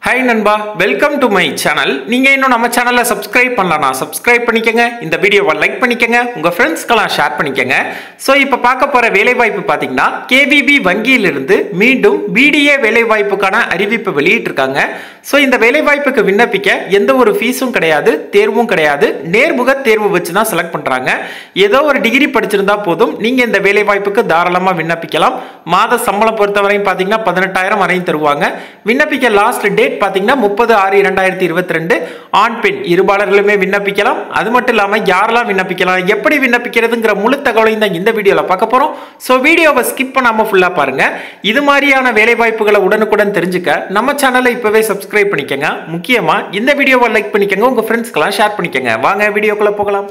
Hi நண்பா, welcome to my channel. நீங்க இன்னும் நம்ம சேனலை சப்ஸ்கிரைப் பண்ணலனா சப்ஸ்கிரைப் பண்ணிக்கங்க. இந்த வீடியோவை லைக் பண்ணிக்கங்க. உங்க ஃப்ரெண்ட்ஸ்க்கெல்லாம் ஷேர் பண்ணிக்கங்க. சோ இப்போ பார்க்க போற வேலைவாய்ப்பு பாத்தீங்கன்னா KVB வங்கியிலிருந்து மீண்டும் BDA வேலைவாய்ப்புக்கான அறிவிப்பு வெளியிட்டிருக்காங்க. சோ இந்த வேலைவாய்ப்புக்கு விண்ணப்பிக்க எந்த ஒரு ஃபீஸும் கிடையாது, தேர்வும் கிடையாது. நேர்முக தேர்வு வச்சு தான் செலக்ட் பண்றாங்க. ஏதோ ஒரு டிகிரி படிச்சிருந்தா போதும் நீங்க இந்த வேலைவாய்ப்புக்கு தாராளமா விண்ணப்பிக்கலாம். மாத சம்பளம் பொறுத்தவரையும் பாத்தீங்கன்னா 18,000 வரையும் தருவாங்க. விண்ணப்பிக்க லாஸ்ட் டேட் பாத்தீங்கன்னா 30/6/2022 ஆண் பெண் இருபாலர்களுமே விண்ணப்பிக்கலாம். அது மட்டும் இல்லாம யாரெல்லாம் விண்ணப்பிக்கலாம், எப்படி விண்ணப்பிக்கிறதுங்கிற முழு தகவலையும் தான் இந்த வீடியோல பார்க்க போறோம். சோ வீடியோவை ஸ்கிப் பண்ணாம ஃபுல்லா பாருங்க. இது மாதிரியான வேலை வாய்ப்புகளை உடனுக்குடன் தெரிஞ்சுக்க நம்ம சேனலை இப்பவே சப்ஸ்கிரைப் பண்ணிக்கங்க. முக்கியமா இந்த வீடியோவை லைக் பண்ணிக்கங்க, உங்க ஃப்ரெண்ட்ஸ்க்கெல்லாம் ஷேர் பண்ணிக்கங்க. வாங்க வீடியோக்குள்ள போகலாம்.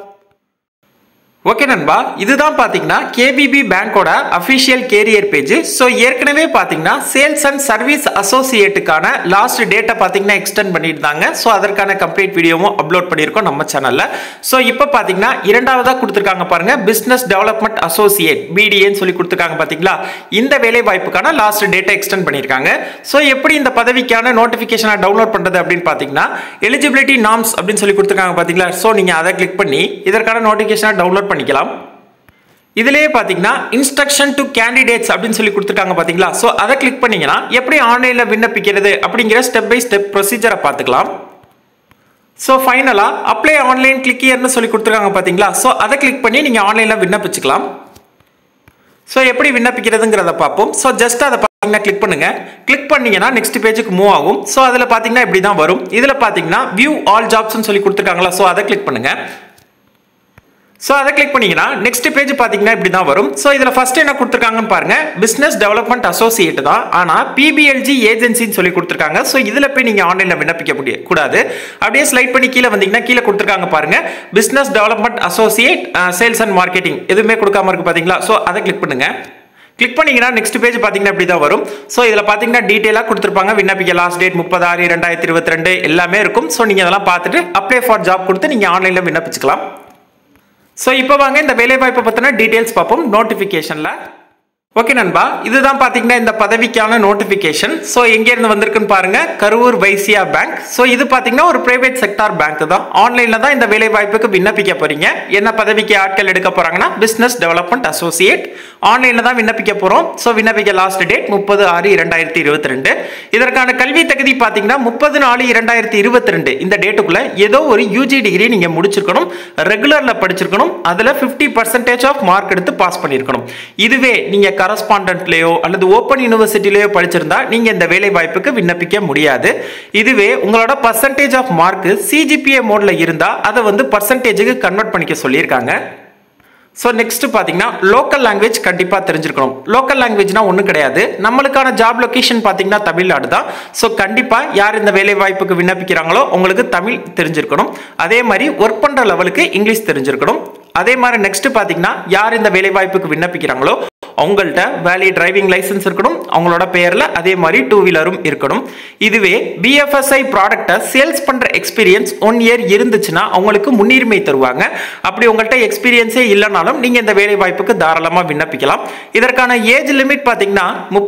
ஓகே நண்பா, இதுதான் பாத்தீங்கன்னா KVB பேங்கோட அபிஷியல் கேரியர் பேஜ். சோ ஏற்கனவே பாத்தீங்கன்னா சேல்ஸ் அண்ட் சர்வீஸ் அசோசியேட்டுக்கான லாஸ்ட் டேட்டை பாத்தீங்கன்னா எக்ஸ்டெண்ட் பண்ணிருந்தாங்க. சோ அதற்கான கம்ப்ளீட் வீடியோவும் அப்லோட் பண்ணியிருக்கோம் நம்ம சேனல்ல. சோ இப்போ பாத்தீங்கன்னா இரண்டாவதா கொடுத்திருக்காங்க பாருங்க, பிசினஸ் டெவலப்மெண்ட் அசோசியேட் BDA சொல்லி கொடுத்திருக்காங்க பாத்தீங்களா. இந்த வேலை வாய்ப்புக்கான லாஸ்ட் டேட்டை எக்ஸ்டெண்ட் பண்ணிருக்காங்க. சோ எப்படி இந்த பதவிக்கான நோட்டிபிகேஷனை டவுன்லோட் பண்றது அப்படின்னு பாத்தீங்கன்னா எலிஜிபிலிட்டி நார்ம்ஸ் அப்படின்னு சொல்லி கொடுத்திருக்காங்க பாத்தீங்களா. சோ நீங்க அதை கிளிக் பண்ணி இதற்கான நோட்டிபிகேஷனை டவுன்லோட் பண்ணிக்கலாம். இதிலேயே பாத்தீங்கன்னா இன்ஸ்ட்ரக்ஷன் டு கேண்டிடேட்ஸ் அப்படின்னு சொல்லி கொடுத்திருக்காங்க பாத்தீங்களா. சோ அதை கிளிக் பண்ணீங்கன்னா எப்படி ஆன்லைன்ல விண்ணப்பிக்கிறது அப்படிங்கிற ஸ்டெப் பை ஸ்டெப் ப்ரொசீஜரை பார்த்துக்கலாம். சோ ஃபைனலா அப்ளை ஆன்லைன் கிளிக் ஹியர்னு சொல்லி கொடுத்திருக்காங்க பாத்தீங்களா. சோ அதை கிளிக் பண்ணி நீங்க ஆன்லைன்ல விண்ணப்பிச்சுக்கலாம். சோ எப்படி விண்ணப்பிக்கிறதுங்கிறத பார்ப்போம். சோ ஜஸ்ட் அதை பாத்தீங்கன்னா கிளிக் பண்ணுங்க. கிளிக் பண்ணீங்கன்னா நெக்ஸ்ட் பேஜுக்கு மூவ் ஆகும். சோ அதுல பாத்தீங்கன்னா இப்படி தான் வரும். இதுல பாத்தீங்கன்னா வியூ ஆல் ஜாப்ஸ்னு சொல்லி கொடுத்திருக்காங்களா. சோ அதை கிளிக் பண்ணுங்க. சோ அதை கிளிக் பண்ணீங்கன்னா நெக்ஸ்ட் பேஜ் பாத்தீங்கன்னா இப்படி தான் வரும். சோ இதுல ஃபர்ஸ்ட் என்ன கொடுத்திருக்காங்கன்னு பாருங்க, பிசினஸ் டெவலப்மெண்ட் அசோசியேட் தான், ஆனா PBLG ஏஜென்சின்னு சொல்லி கொடுத்திருக்காங்க. சோ இதுல போய் நீங்க ஆன்லைன்ல விண்ணப்பிக்க கூடாது. அப்படியே ஸ்லைட் பண்ணி கீழே வந்தீங்கன்னா கீழே கொடுத்திருக்காங்க பாருங்க, business development associate sales and marketing, எதுவுமே கொடுக்காம இருக்கு பாத்தீங்களா. சோ அதை கிளிக் பண்ணுங்க. கிளிக் பண்ணீங்கன்னா நெக்ஸ்ட் பேஜ் பாத்தீங்கன்னா இப்படி தான் வரும். சோ இதுல பாத்தீங்கன்னா டீடைலா கொடுத்திருப்பாங்க. விண்ணப்பிக்க லாஸ்ட் டேட் 30/6/2022 எல்லாமே இருக்கும். சோ நீங்க அதெல்லாம் பார்த்துட்டு அப்ளை ஃபார் ஜாப் கொடுத்து நீங்க ஆன்லைன்ல விண்ணப்பிச்சுக்கலாம். சோ இப்போ வாங்க இந்த வேலை வாய்ப்பை பத்தின டீடைல்ஸ் பார்ப்போம் நோட்டிபிகேஷன்ல. ஓகே நண்பா, இதுதான் பாத்தீங்கன்னா இந்த பதவிக்கான நோட்டிபிகேஷன். சோ எங்க இருந்து வந்திருக்குன்னு பாருங்க, கரூர் வைசியா பேங்க். சோ இது பாத்தீங்கன்னா ஒரு பிரைவேட் செக்டார் பேங்க் தான். ஆன்லைன்ல தான் இந்த வேலை வாய்ப்புக்கு விண்ணப்பிக்க போறீங்க. என்ன பதவிக்கு ஆட்கள் எடுக்க போறாங்கன்னா பிசினஸ் டெவலப்மெண்ட் அசோசியேட். ஆன்லைன்ல தான் விண்ணப்பிக்க போறோம். சோ விண்ணப்பிக்க லாஸ்ட் டேட் 30/6/2022. இதற்கான கல்வி தகுதி பாத்தீங்கன்னா 30/4/2022 இந்த டேட்டுக்குள்ள ஏதோ ஒரு UG டிகிரி நீங்க முடிச்சிருக்கணும், ரெகுலர்ல படிச்சிருக்கணும், அதுல 50% ஆஃப் மார்க் எடுத்து பாஸ் பண்ணிருக்கணும். இதுவே நீங்க கரஸ்பாண்டன்ட்லயோ அல்லது ஓபன் யூனிவர்சிட்டிலயோ படிச்சிருந்தா நீங்க இந்த வேலை வாய்ப்புக்கு விண்ணப்பிக்க முடியாது. இதுவே உங்களோட பர்சன்டேஜ் ஆஃப் மார்க் CGPA மோட்ல இருந்தா அதை வந்து பர்சன்டேஜுக்கு கன்வெர்ட் பண்ணிக்க சொல்லியிருக்காங்க. சோ நெக்ஸ்ட் பாத்தீங்கன்னா லோக்கல் லாங்குவேஜ் கண்டிப்பா தெரிஞ்சிருக்கணும். லோக்கல் லாங்குவேஜ்னா ஒண்ணும் கிடையாது, நம்மளுக்கான ஜாப் லொகேஷன் பாத்தீங்கன்னா தமிழ்நாடு தான். சோ கண்டிப்பா யார் இந்த வேலை வாய்ப்புக்கு விண்ணப்பிக்கிறாங்களோ உங்களுக்கு தமிழ் தெரிஞ்சிருக்கணும். அதே மாதிரி ஒர்க் பண்ற லெவலுக்கு இங்கிலீஷ் தெரிஞ்சிருக்கணும். அதே மாதிரி நெக்ஸ்ட் பாத்தீங்கன்னா யார் இந்த வேலை வாய்ப்புக்கு விண்ணப்பிக்கிறாங்களோ அவங்கள்ட்ட வேலிட் டிரைவிங் லைசன்ஸ் இருக்கணும், அவங்களோட பெயர்ல அதே மாதிரி 2 வீலரும் இருக்கணும். இதுவே BFSI ப்ராடக்ட்டை சேல்ஸ் பண்ற எக்ஸ்பீரியன்ஸ் 1 இயர் இருந்துச்சுன்னா அவங்களுக்கு முன்னுரிமை தருவாங்க. அப்படி உங்கள்ட்ட எக்ஸ்பீரியன்ஸே இல்லைனாலும் நீங்க இந்த வேலை வாய்ப்புக்கு தாராளமா விண்ணப்பிக்கலாம். இதற்கான ஏஜ் லிமிட் பாத்தீங்கன்னா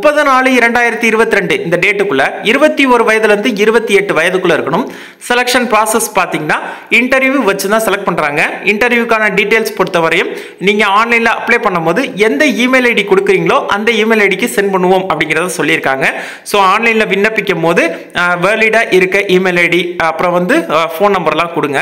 30/4/2022 இந்த டேட்டுக்குள்ள 21 வயதுல இருந்து 28 வயதுக்குள்ள இருக்கணும். செலக்ஷன் ப்ராசஸ் பாத்தீங்கன்னா இன்டர்வியூ வச்சு தான் செலக்ட் பண்றாங்க. இன்டர்வியூக்கான டீடைல்ஸ் பொறுத்தவரையும் நீங்க ஆன்லைன்ல அப்ளை பண்ணும்போது எந்த இமெயில் ஐடி கொடுக்குறீங்களோ அந்த இமெயில் ஐடிக்கு சென்ட் பண்ணுவோம் அப்படிங்கறத சொல்லியிருக்காங்க. சோ ஆன்லைன்ல விண்ணப்பிக்கும் போது வேலிடா இருக்க இமெயில் ஐடி அப்புறம் வந்து ஃபோன் நம்பர்லாம் கொடுங்க.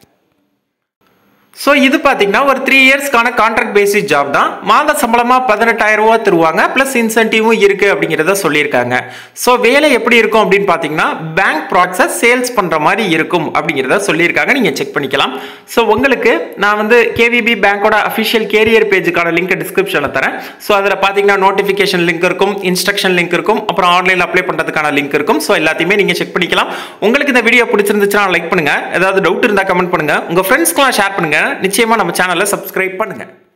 சோ இது பாத்தீங்கன்னா ஒரு 3 இயர்ஸ்க்கான கான்ட்ராக்ட் பேசிஸ் ஜாப் தான். மாத சம்பளமா 18,000 ரூபாய் தருவாங்க, பிளஸ் இன்சென்டிவும் இருக்கு அப்படிங்கறத சொல்லியிருக்காங்க. சோ வேலை எப்படி இருக்கும் அப்படின்னு பாத்தீங்கன்னா பேங்க் ப்ராடக்ட்ஸை சேல்ஸ் பண்ற மாதிரி இருக்கும் அப்படிங்கறத சொல்லியிருக்காங்க. நீங்க செக் பண்ணிக்கலாம். சோ உங்களுக்கு நான் வந்து KVB பேங்கோட அபிஷியல் கேரியர் பேஜுக்கான லிங்க் டிஸ்கிரிப்ஷன்ல தரேன். சோ அதுல பாத்தீங்கன்னா நோட்டிபிகேஷன் லிங்க் இருக்கும், இன்ஸ்ட்ரக்ஷன் லிங்க் இருக்கும், அப்புறம் ஆன்லைன்ல அப்ளை பண்றதுக்கான லிங்க் இருக்கும். சோ எல்லாத்தையுமே நீங்க செக் பண்ணிக்கலாம். உங்களுக்கு இந்த வீடியோ பிடிச்சிருந்துச்சுன்னா லைக் பண்ணுங்க, ஏதாவது டவுட் இருந்தா கமெண்ட் பண்ணுங்க, உங்க ஃப்ரெண்ட்ஸ்க்குலாம் ஷேர் பண்ணுங்க. நிச்சயமா நம்ம சேனலை சப்ஸ்கிரைப் பண்ணுங்க.